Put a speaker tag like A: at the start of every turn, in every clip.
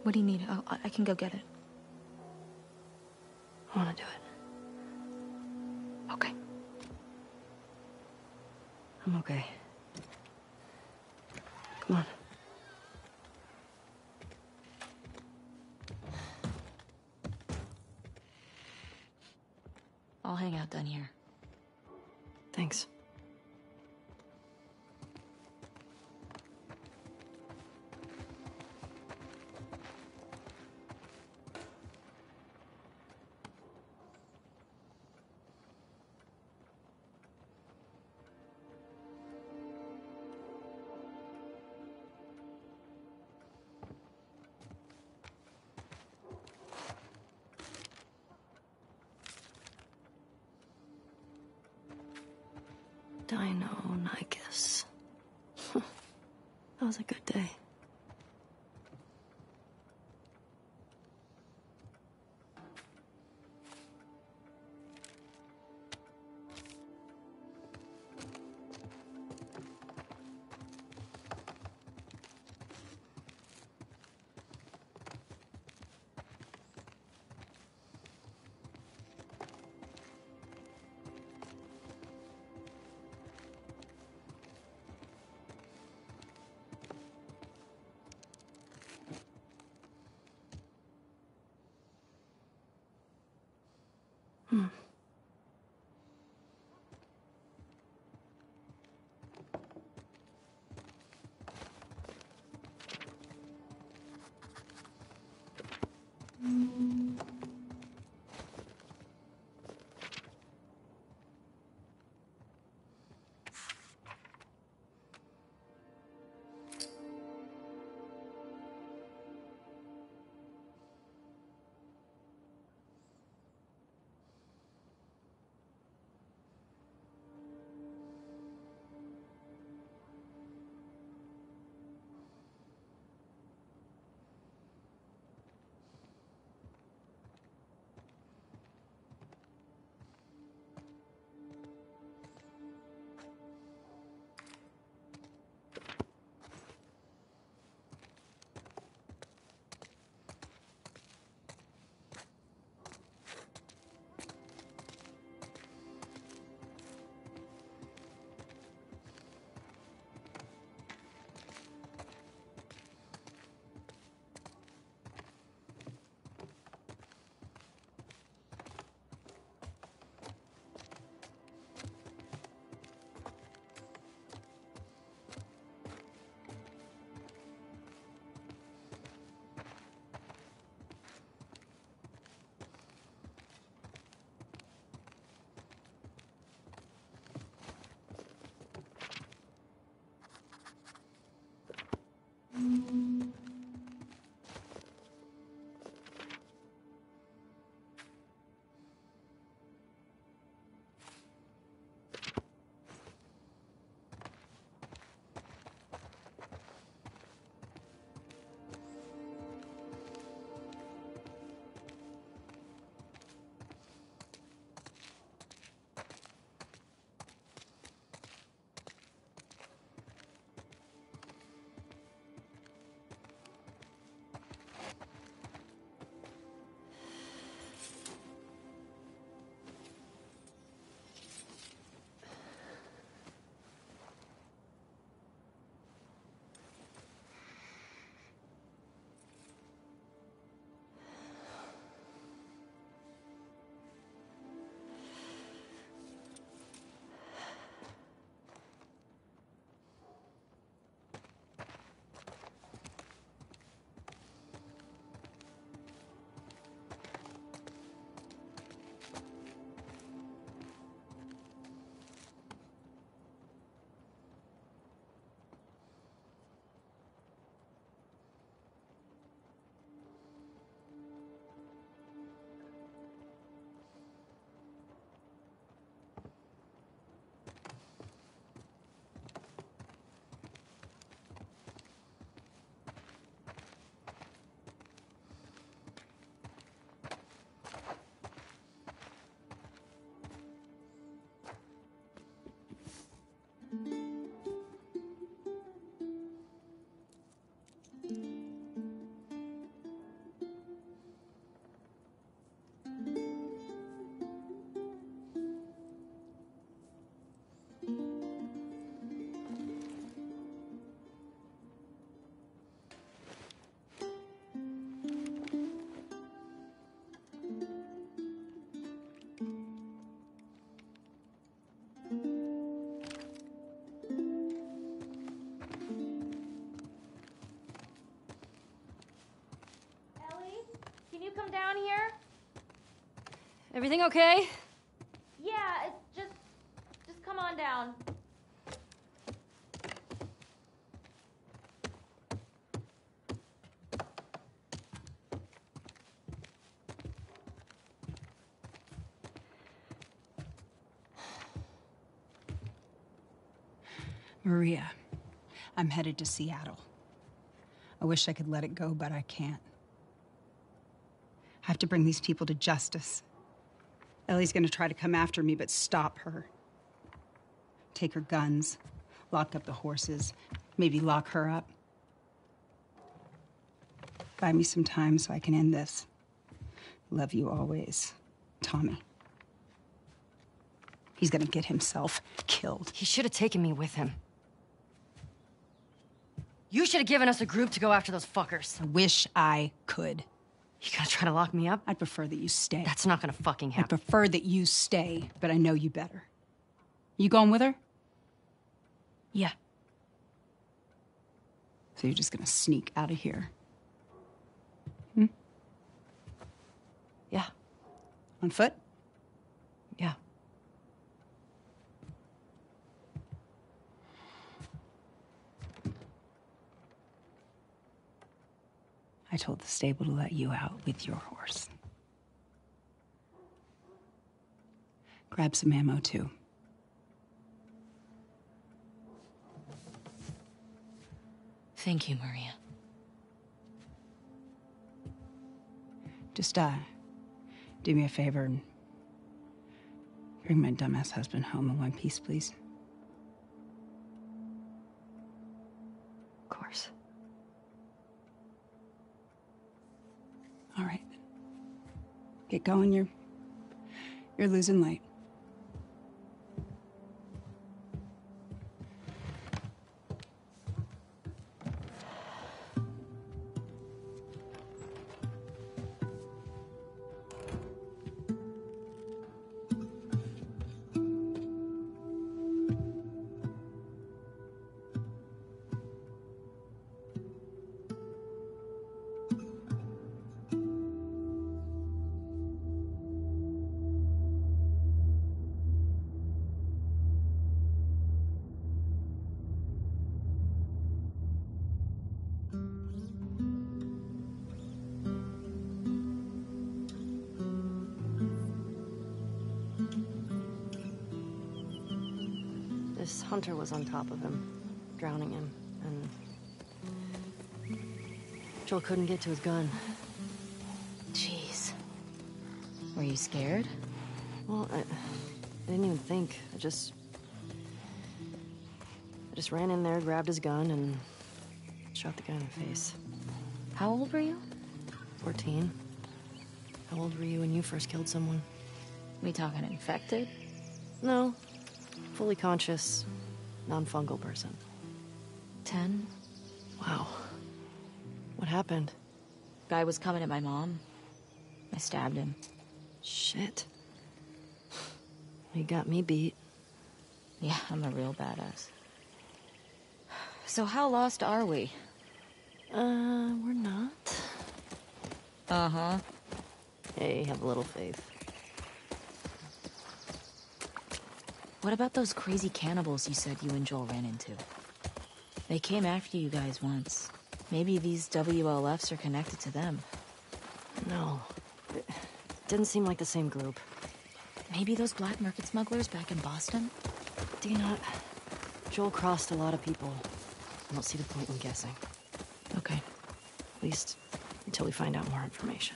A: What do you need? I can go get it.
B: I want to do it.
A: Okay.
B: I'm okay. Come on.
A: I'll hang out down here.
B: Thanks. Deinonychus. That was a good day. Everything okay?
A: Yeah, it's just come on down.
C: Maria, I'm headed to Seattle. I wish I could let it go, but I can't. I have to bring these people to justice. Ellie's gonna try to come after me, but stop her. Take her guns, lock up the horses, maybe lock her up. Buy me some time so I can end this. Love you always, Tommy. He's gonna get himself killed.
B: He should have taken me with him. You should have given us a group to go after those fuckers.
C: I wish I could.
B: You gonna try to lock me up?
C: I'd prefer that you stay.
B: That's not gonna fucking
C: I
B: happen.
C: prefer that you stay, but I know you better. You going with her?
A: Yeah.
C: So you're just gonna sneak out of here?
B: Yeah.
C: On foot?
B: Yeah.
C: I told the stable to let you out with your horse. Grab some ammo, too.
A: Thank you, Maria.
C: Just, do me a favor and bring my dumbass husband home in one piece, please.
B: Of course.
C: All right. Get going, you're losing light.
B: This hunter was on top of him, drowning him, and Joel couldn't get to his gun.
A: Jeez. Were you scared?
B: Well, I didn't even think. I just ran in there, grabbed his gun, and shot the guy in the face.
A: How old were you?
B: 14. How old were you when you first killed someone?
A: We talking infected?
B: No. Fully conscious, non-fungal person.
A: 10?
B: Wow. What happened?
A: Guy was coming at my mom. I stabbed him.
B: Shit. You got me beat.
A: Yeah, I'm a real badass. So how lost are we?
B: We're not.
A: Uh-huh.
B: Hey, have a little faith.
A: What about those crazy cannibals you said you and Joel ran into? They came after you guys once. Maybe these WLFs are connected to them.
B: No. It didn't seem like the same group.
A: Maybe those black market smugglers back in Boston?
B: Dina, Joel crossed a lot of people. I don't see the point in guessing.
A: Okay.
B: At least until we find out more information.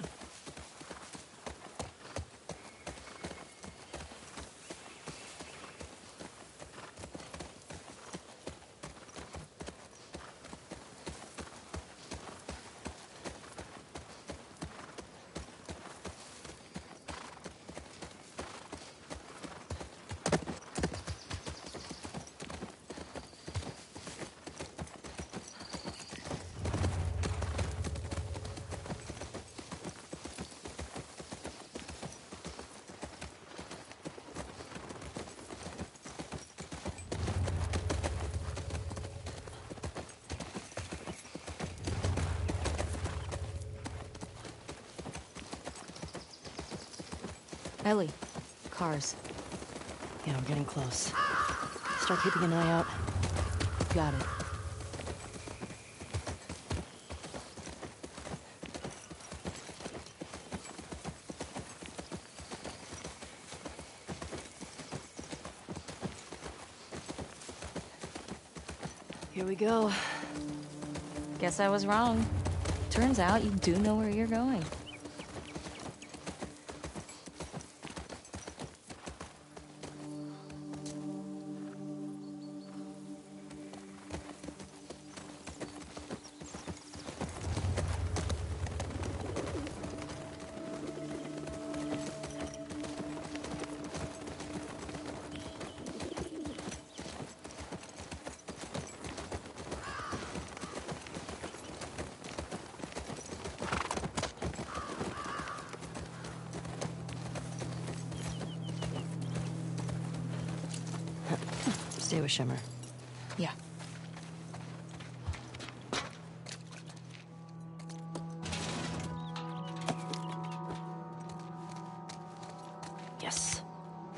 A: Ellie, cars.
B: Yeah, we're getting close. Start keeping an eye out.
A: Got it.
B: Here we go.
A: Guess I was wrong. Turns out you do know where you're going.
B: Stay with Shimmer.
A: Yeah.
B: Yes.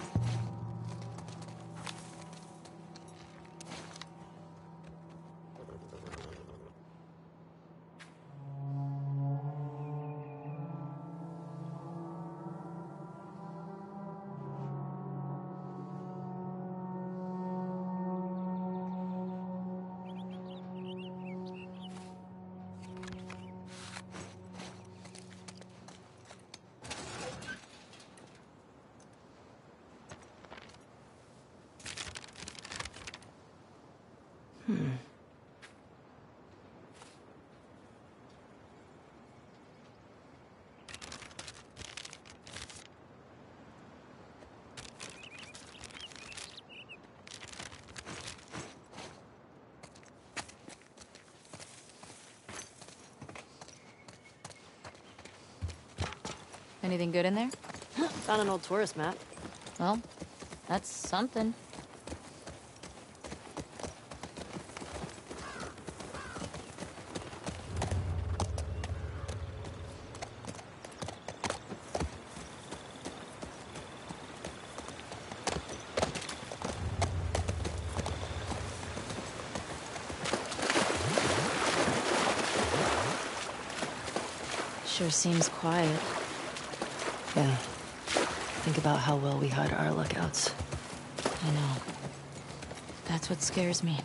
A: Anything good in there?
B: Found an old tourist map.
A: Well, that's something. Sure seems quiet.
B: Yeah. Think about how well we hide our lookouts.
A: I know. That's what scares me.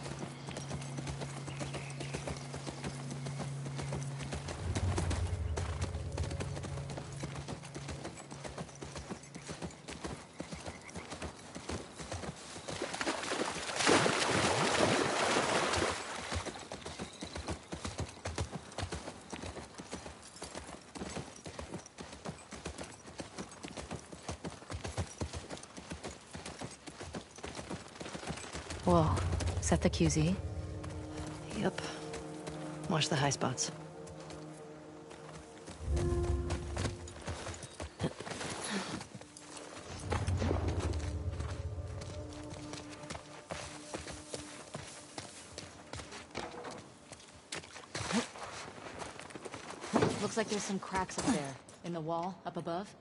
A: Whoa. Is that the QZ?
B: Yep. Watch the high spots.
A: Looks like there's some cracks up there. In the wall, up above.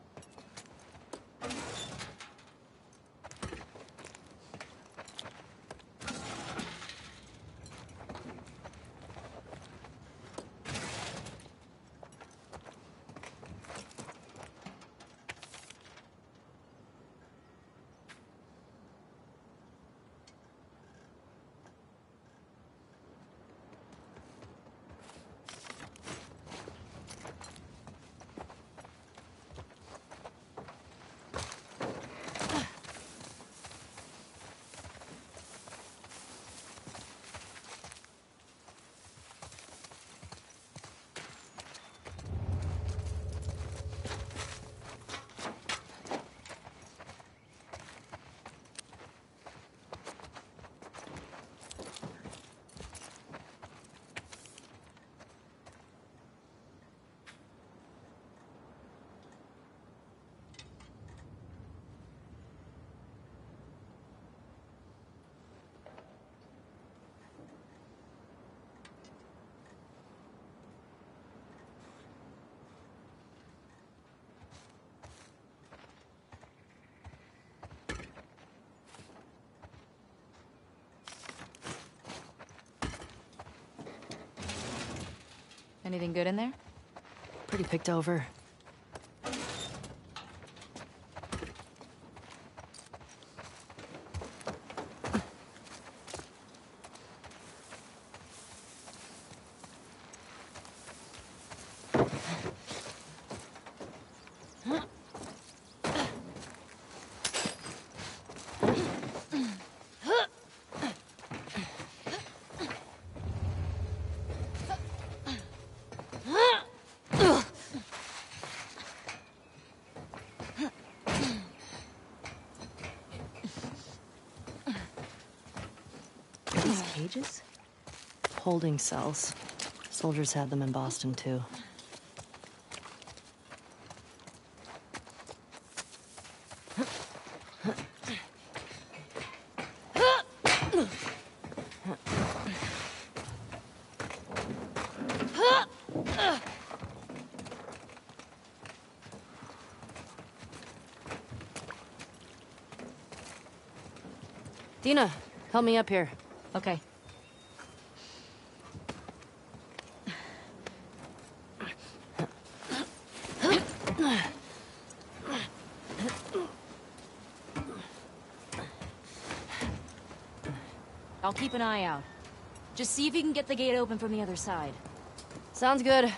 A: Anything good in there?
B: Pretty picked over.
A: These cages?
B: Holding cells. Soldiers had them in Boston, too. Dina, help me up here.
A: Okay. I'll keep an eye out. Just see if you can get the gate open from the other side.
B: Sounds good.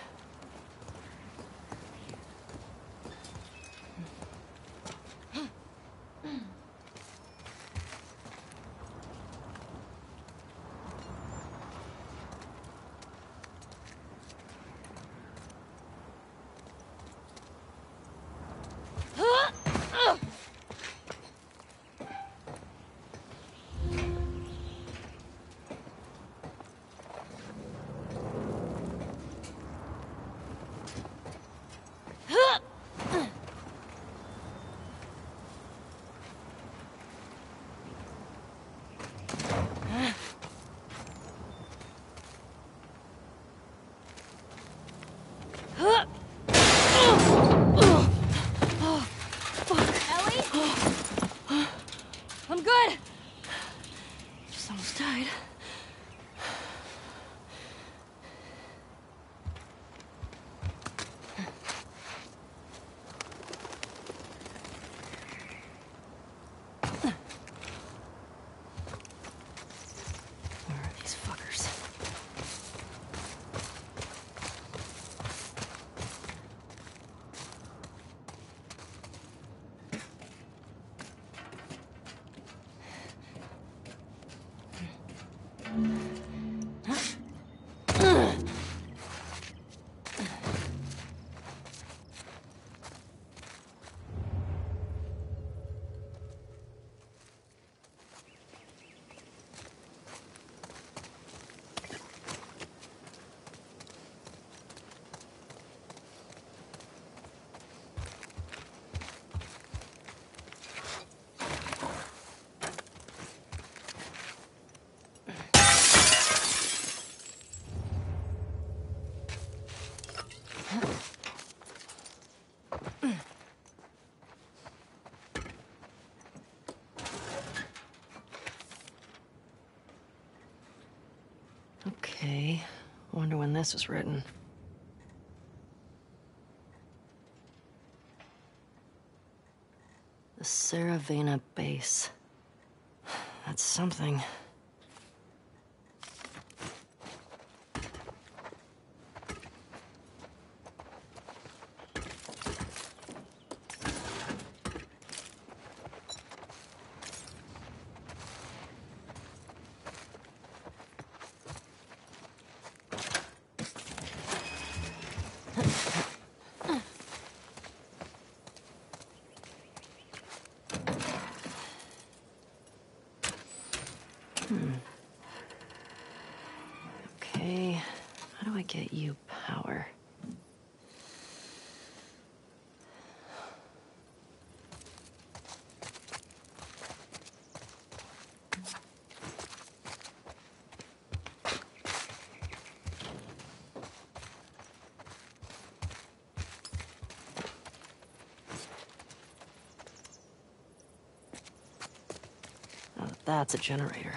A: I'm good!
B: Just almost died. Where are these fuckers? Okay, wonder when this was written. The Saravena base. That's something. Okay, how do I get you power? Oh, that's a generator.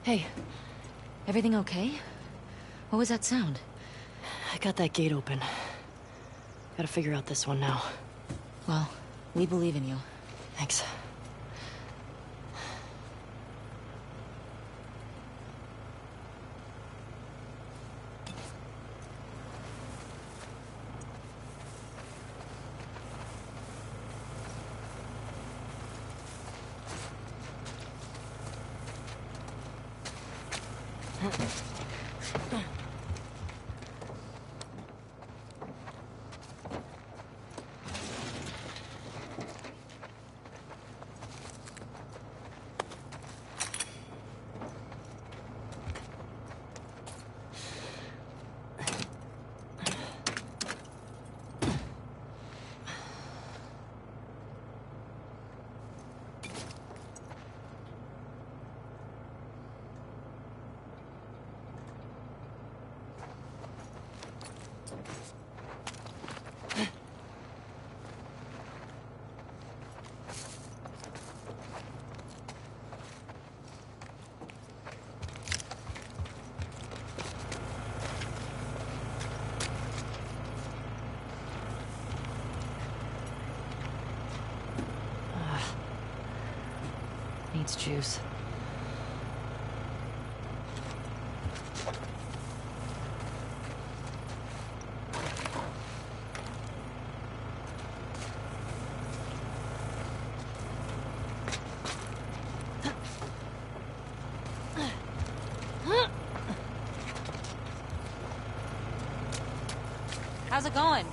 A: Hey, everything okay? What was that sound?
B: I got that gate open. Gotta figure out this one now.
A: Well, we believe in you.
B: Thanks. Needs juice.
A: How's it going?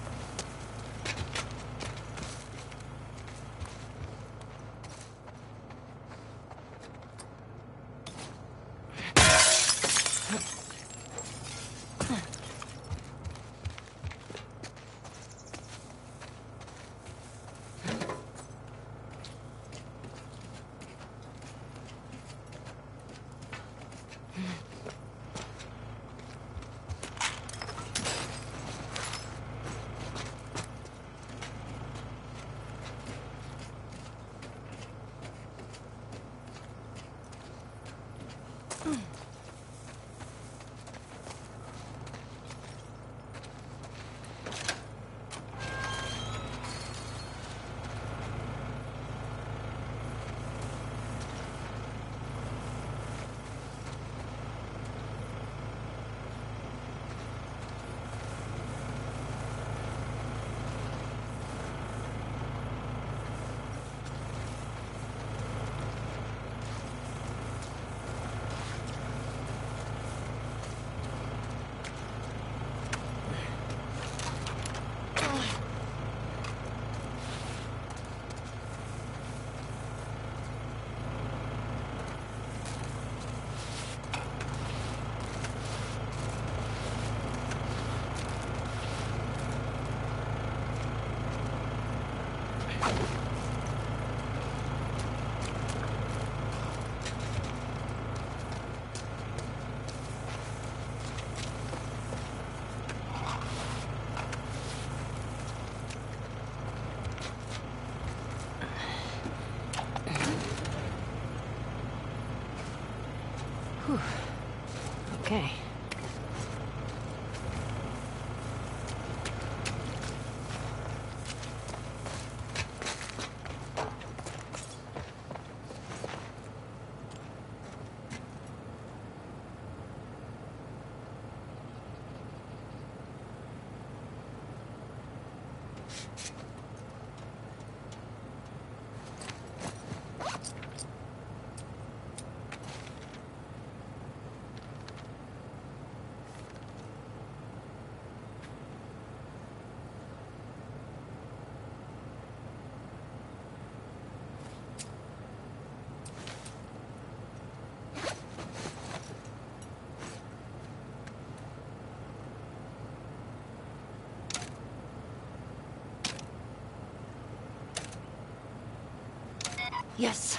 B: Okay. Yes.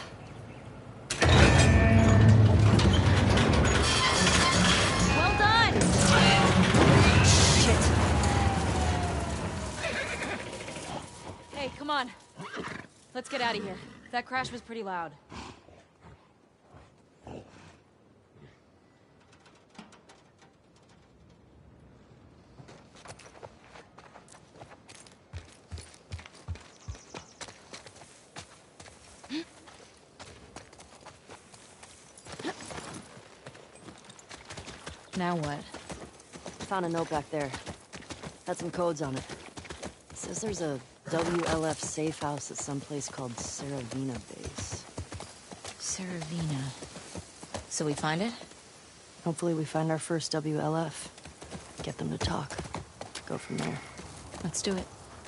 A: Well done!
B: Shit.
A: Hey, come on. Let's get out of here. That crash was pretty loud. Now what?
B: Found a note back there. Had some codes on it. It says there's a WLF safe house at some place called Saravina Base.
A: Saravina. So we find it?
B: Hopefully we find our first WLF. Get them to talk. Go from there.
A: Let's do it.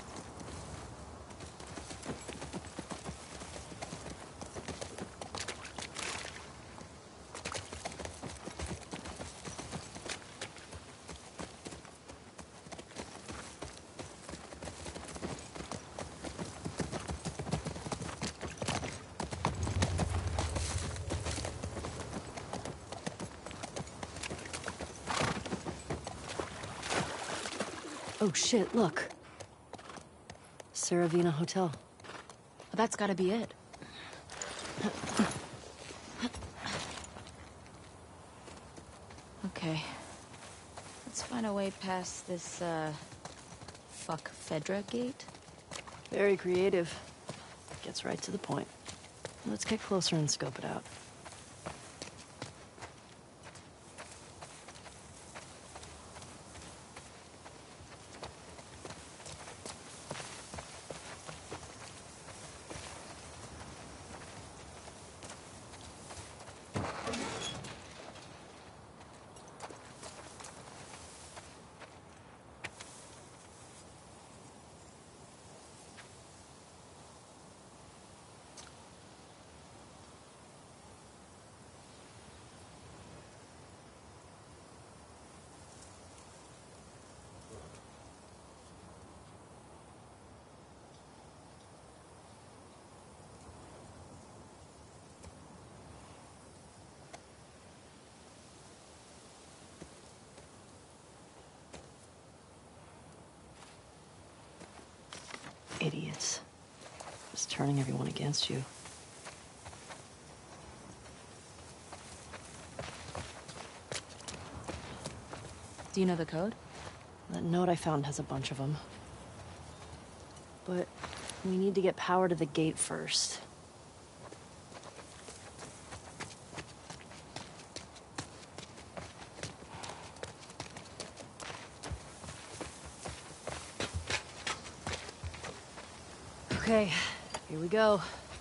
B: Oh shit, look. Saravina Hotel.
A: Well, that's gotta be it. Okay. Let's find a way past this, fuck Fedra gate?
B: Very creative. Gets right to the point. Let's get closer and scope it out. Idiots. Just turning everyone against you.
A: Do you know the code?
B: That note I found has a bunch of them. But we need to get power to the gate first. Okay, here we go.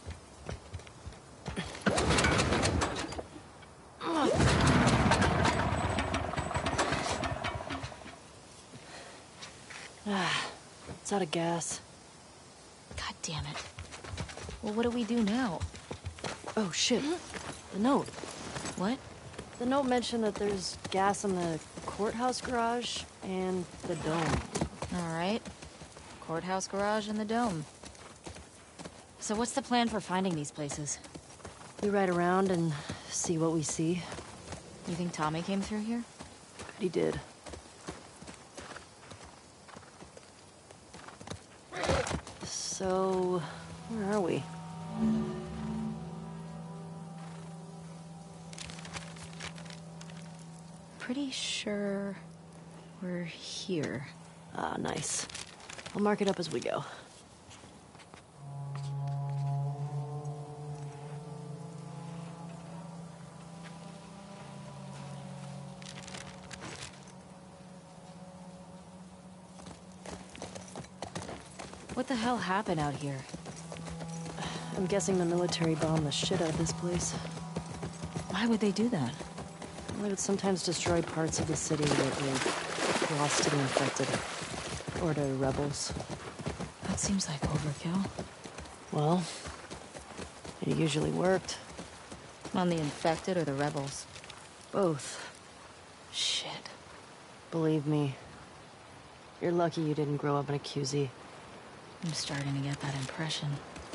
B: It's out of gas.
A: God damn it. Well, what do we do now?
B: Oh, shit. The note.
A: What?
B: The note mentioned that there's gas in the courthouse garage and the dome.
A: All right. Courthouse garage and the dome. So what's the plan for finding these places?
B: We ride around and see what we see.
A: You think Tommy came through here?
B: Bet he did. So, where are we?
A: Pretty sure we're here.
B: Ah, nice. I'll mark it up as we go.
A: What the hell happened out here?
B: I'm guessing the military bombed the shit out of this place.
A: Why would they do that?
B: They would sometimes destroy parts of the city that were lost to the infected. Or to rebels.
A: That seems like overkill.
B: Well, it usually worked.
A: On the infected or the rebels?
B: Both.
A: Shit.
B: Believe me. You're lucky you didn't grow up in a QZ.
A: I'm starting to get that impression.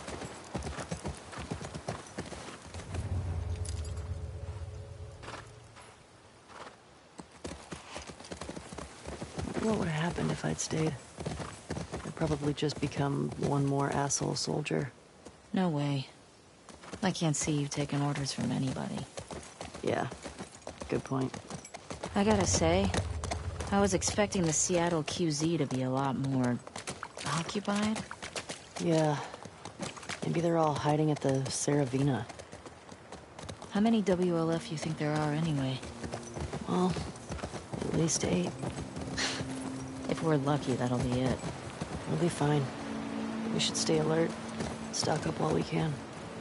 B: What would have happened if I'd stayed? I'd probably just become one more asshole soldier.
A: No way. I can't see you taking orders from anybody.
B: Yeah, good point.
A: I gotta say, I was expecting the Seattle QZ to be a lot more occupied.
B: Yeah, maybe they're all hiding at the Saravina.
A: How many WLF you think there are anyway?
B: Well, least 8.
A: If we're lucky, that'll be it.
B: We'll be fine. We should stay alert. Stock up while we can.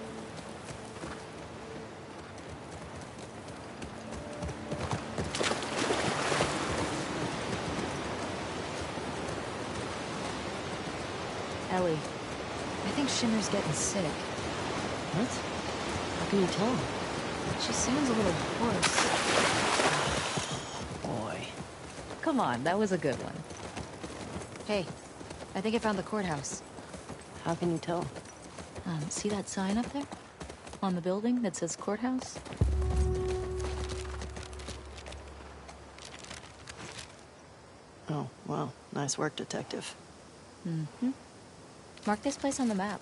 A: Ellie, I think Shimmer's getting sick.
B: What? How can you tell?
A: She sounds a little hoarse.
B: Boy.
A: Come on, that was a good one. Hey, I think I found the courthouse.
B: How can you tell?
A: See that sign up there? On the building that says courthouse?
B: Oh, well, nice work, detective.
A: Mm-hmm. Mark this place on the map.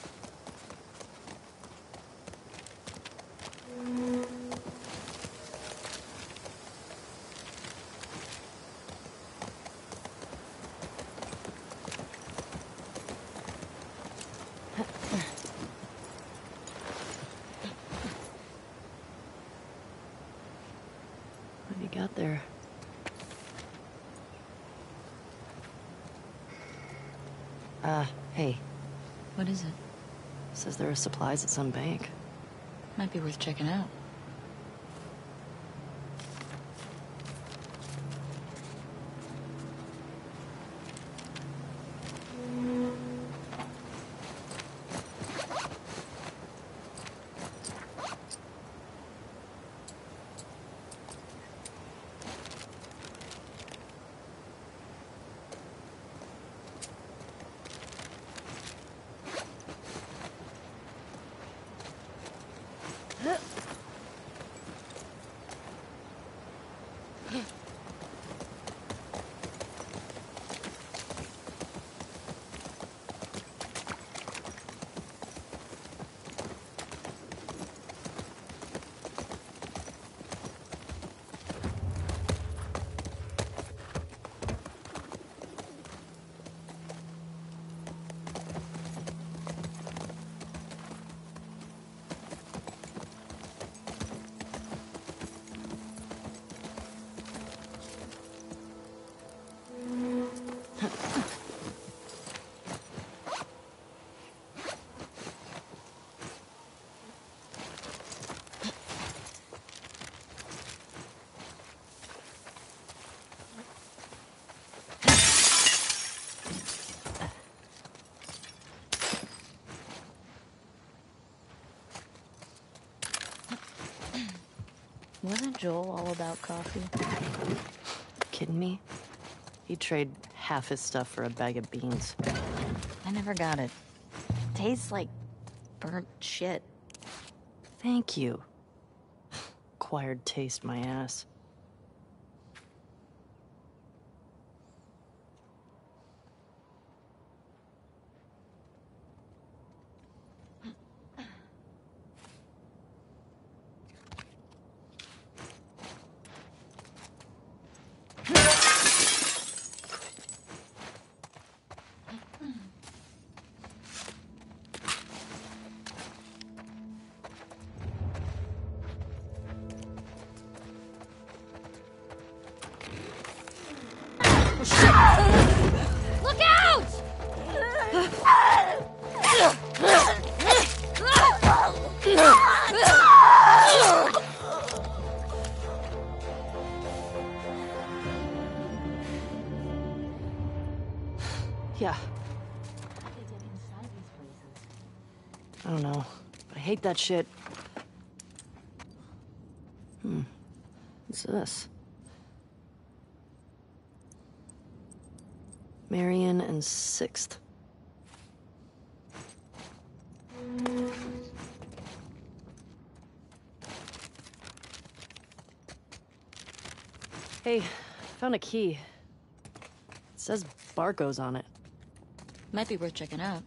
B: What have you got there? Hey.
A: What is it?
B: Says there are supplies at some bank.
A: Might be worth checking out. Wasn't Joel all about coffee?
B: Kidding me? He'd trade half his stuff for a bag of beans.
A: I never got it. Tastes like burnt shit.
B: Thank you. Acquired taste, my ass.
A: Look out!
B: Yeah. I don't know, but I hate that shit. What's this? Marion and 6th. Hey, found a key. It says barcodes on it.
A: Might be worth checking out.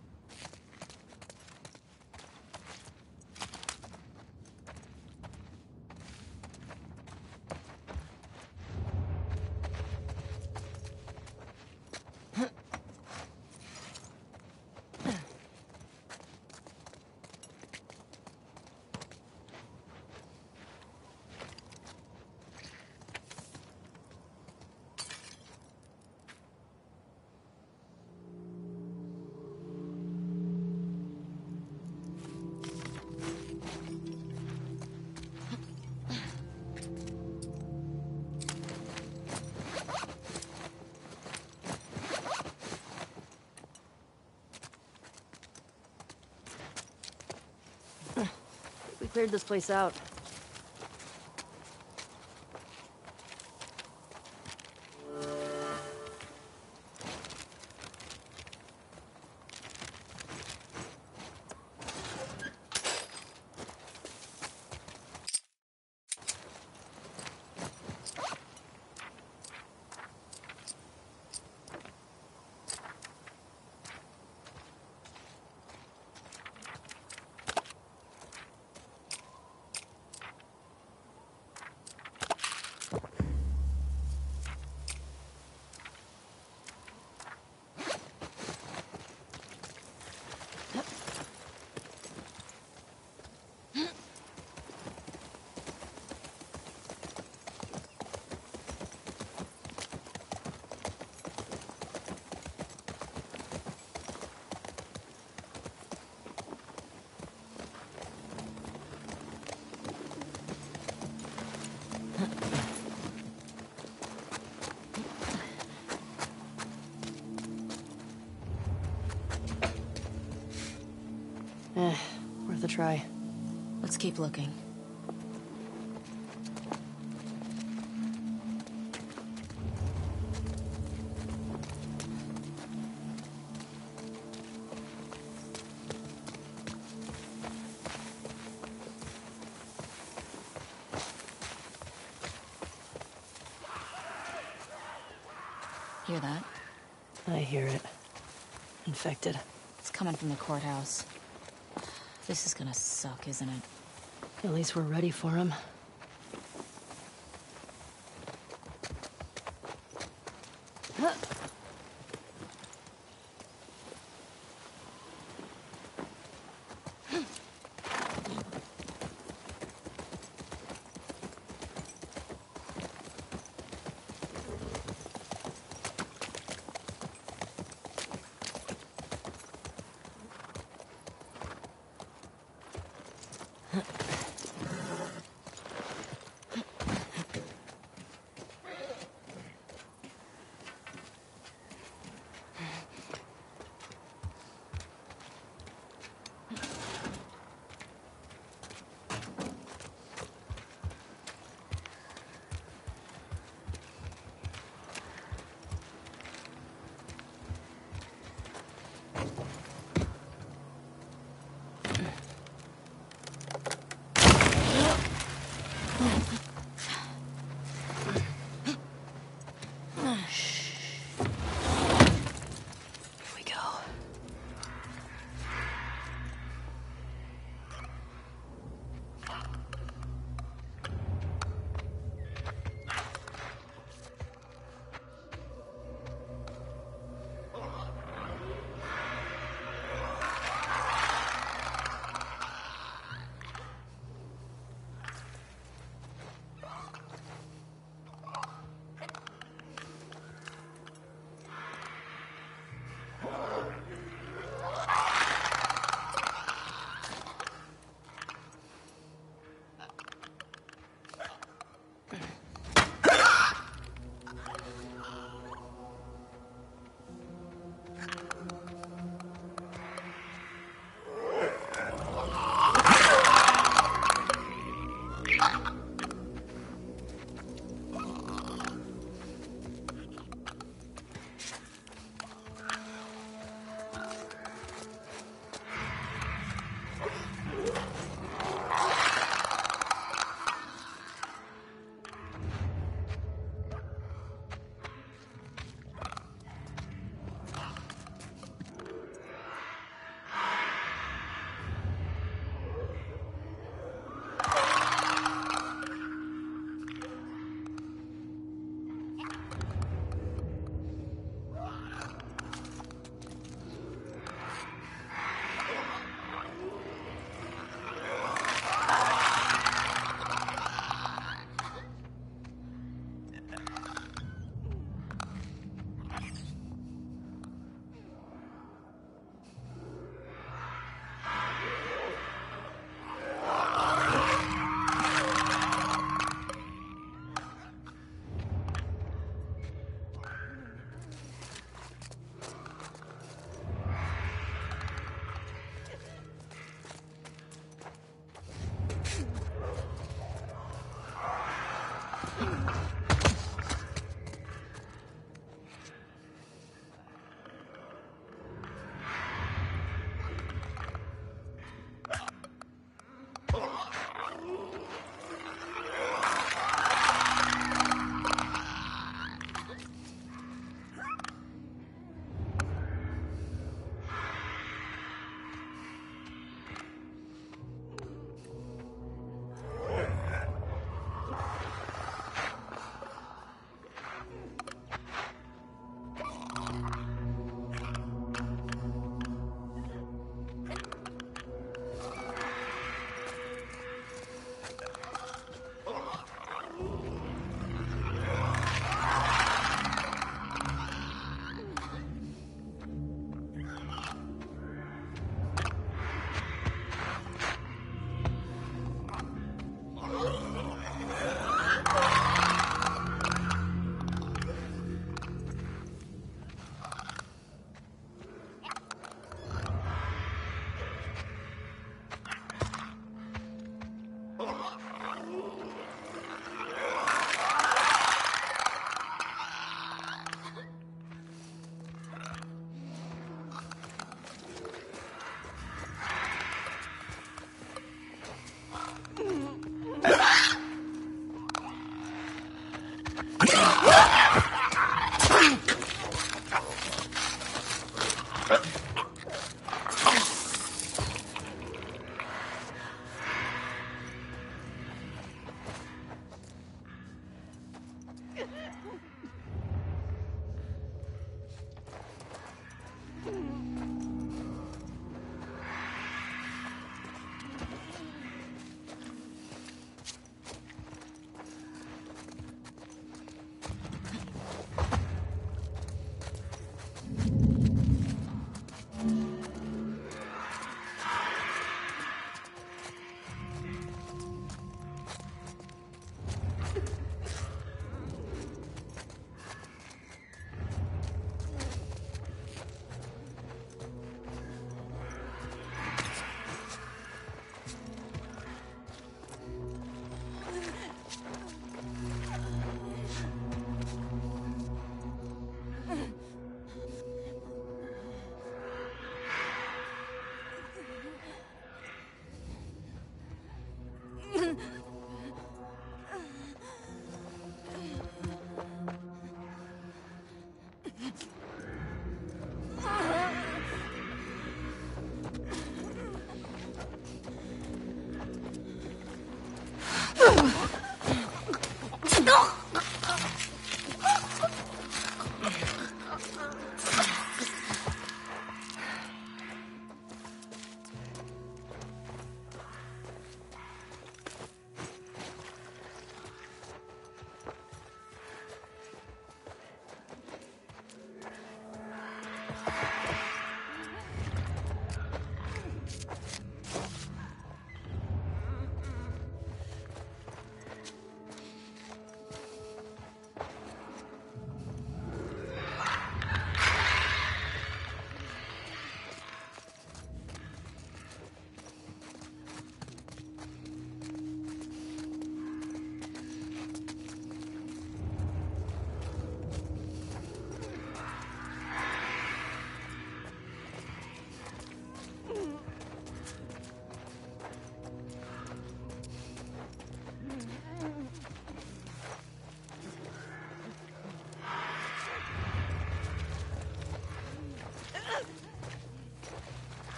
B: cleared this place out. Worth a try.
A: Let's keep looking. Hear that?
B: I hear it. Infected.
A: It's coming from the courthouse. This is gonna suck, isn't it?
B: At least we're ready for him.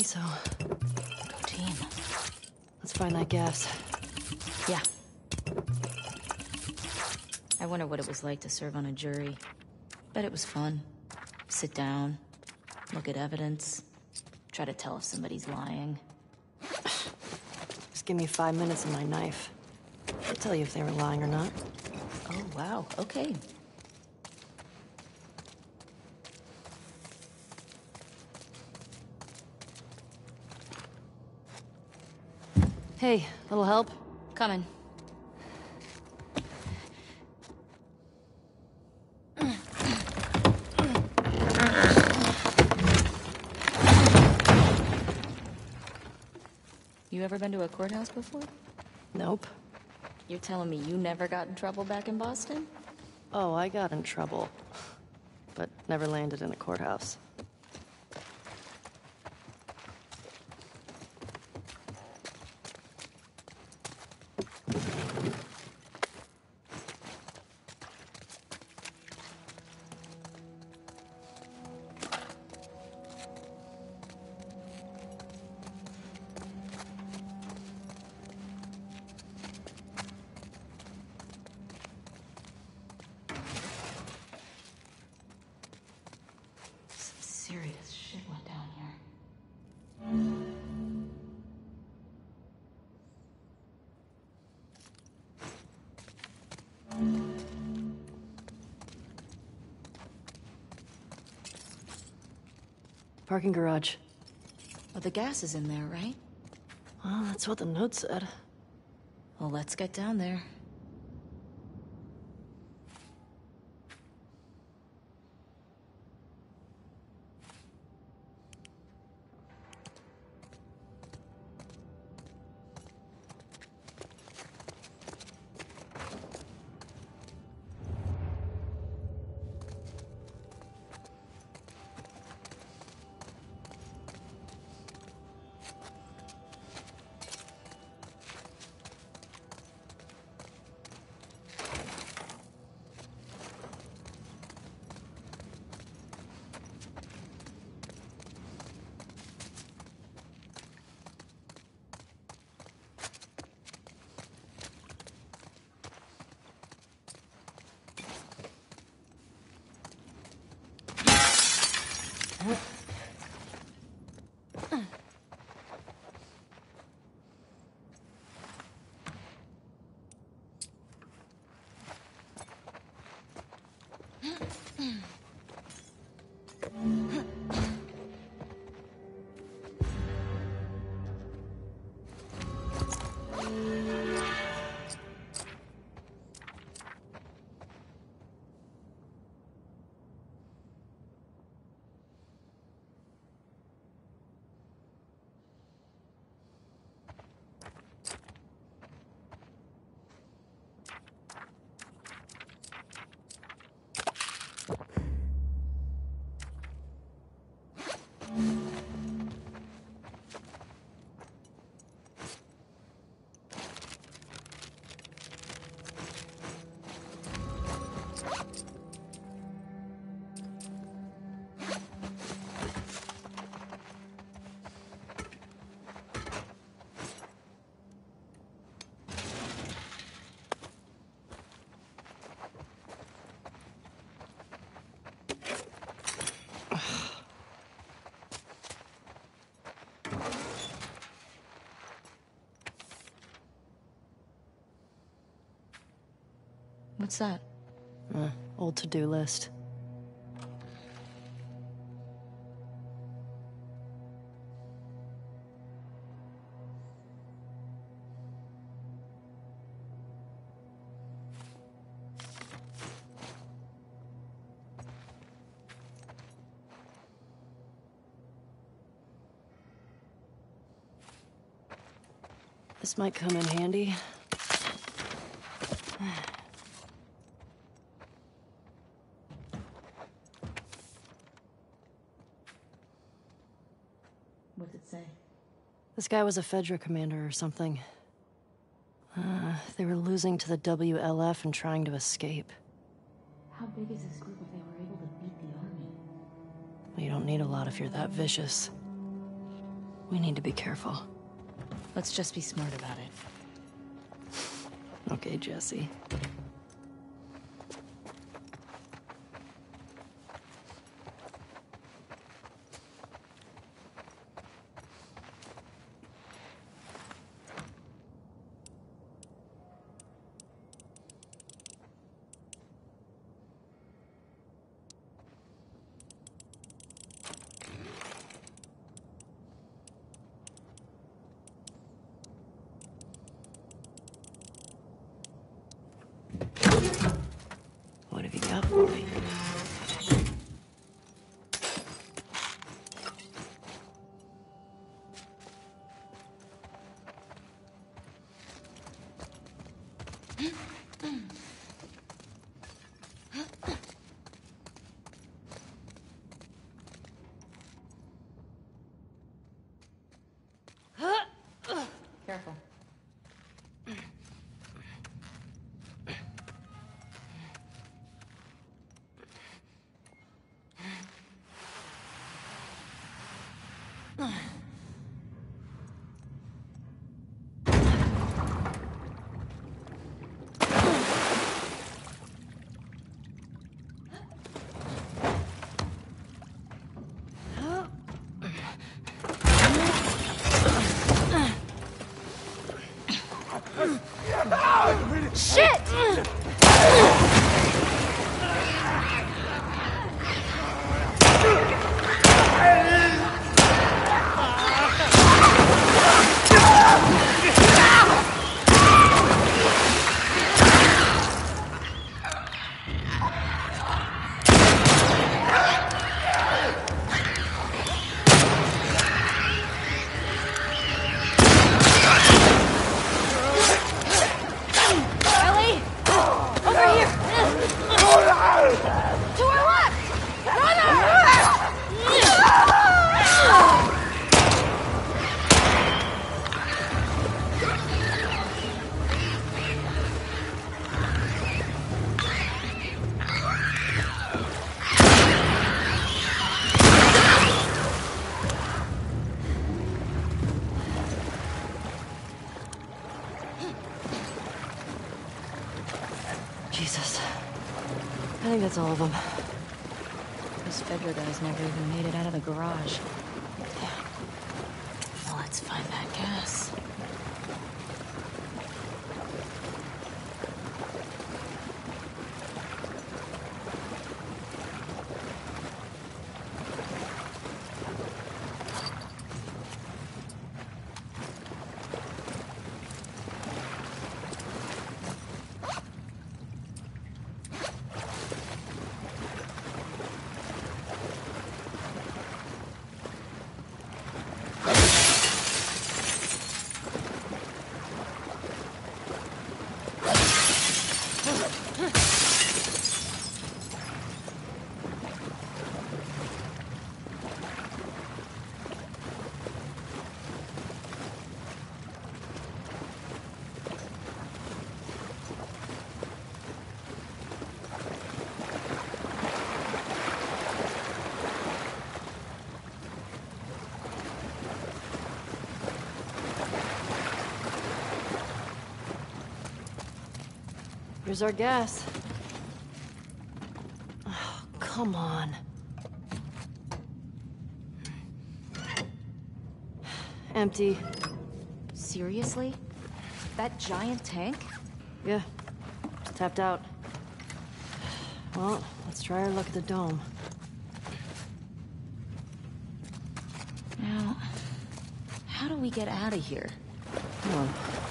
B: think so.
A: Go team.
B: Let's find that gas.
A: Yeah. I wonder what it was like to serve on a jury. Bet it was fun. Sit down, look at evidence, try to tell if somebody's lying.
B: Just give me 5 minutes and my knife. I'll tell you if they were lying or not.
A: Oh, wow. Okay.
B: Hey, little help?
A: Coming. You ever been to a courthouse before?
B: Nope.
A: You're telling me you never got in trouble back in Boston?
B: Oh, I got in trouble. But never landed in a courthouse.
A: Some serious shit went down here.
B: Parking garage.
A: Well, the gas is in there, right?
B: Well, that's what the note said.
A: Well, let's get down there. What's that?
B: Old to-do list. This might come in handy.
A: What's it say?
B: This guy was a Fedra commander or something. They were losing to the WLF and trying to escape.
A: How big is this group if they were able to beat the army?
B: You don't need a lot if you're that vicious. We need to be careful.
A: Let's just be smart about it.
B: Okay, Jesse. What have you got for me?
A: Careful.
B: Jesus. I think that's all of them.
A: Those Fedra guys never even made it out of the garage. Damn. Well, let's find that gas.
B: Here's our gas. Oh, come on. Empty.
A: Seriously? That giant tank?
B: Yeah. It's tapped out. Well, let's try our luck at the dome.
A: Now, how do we get out of here?
B: Well,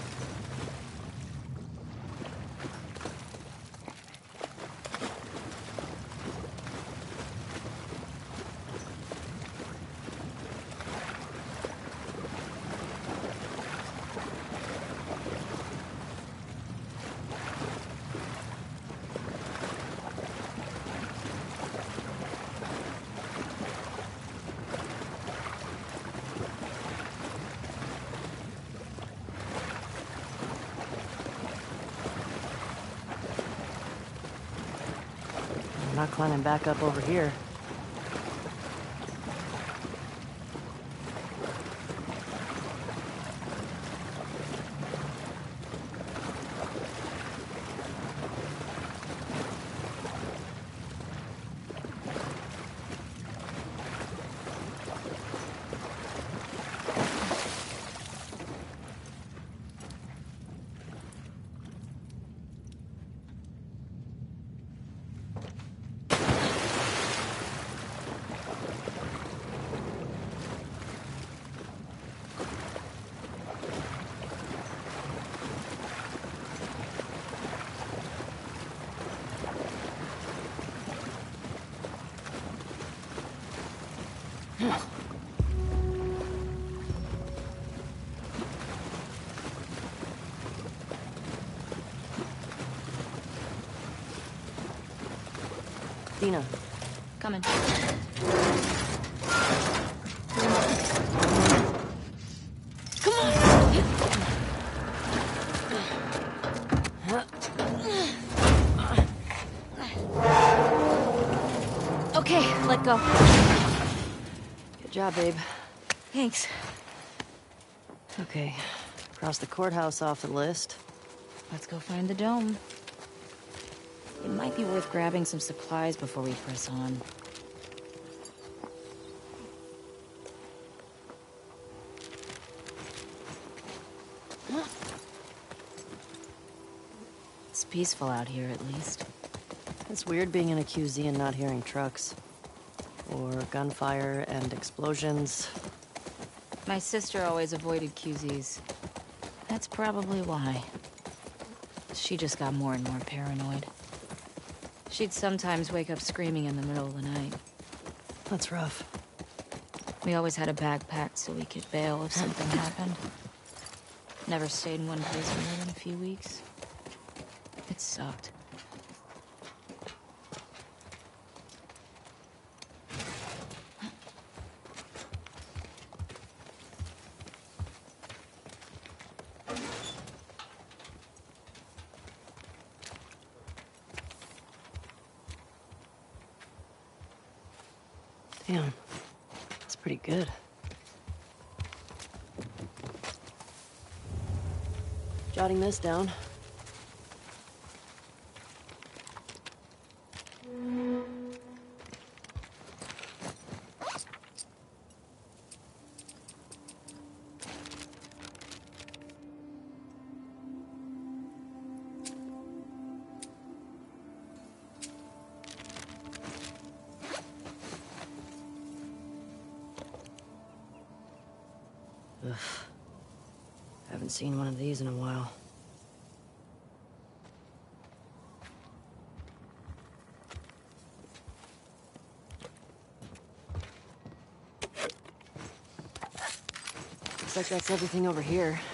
B: I'm not climbing back up over here. Athena.
A: Coming. Come on! Okay, let go.
B: Good job, babe.
A: Thanks.
B: Okay, cross the courthouse off the list.
A: Let's go find the dome. It might be worth grabbing some supplies before we press on. It's peaceful out here, at least.
B: It's weird being in a QZ and not hearing trucks. Or gunfire and explosions.
A: My sister always avoided QZs. That's probably why. She just got more and more paranoid. She'd sometimes wake up screaming in the middle of the night.
B: That's rough.
A: We always had a bag packed so we could bail if something happened. Never stayed in one place more than a few weeks. It sucked.
B: Damn. That's pretty good. Jotting this down. Ugh. Haven't seen one of these in a while. Looks like that's everything over here.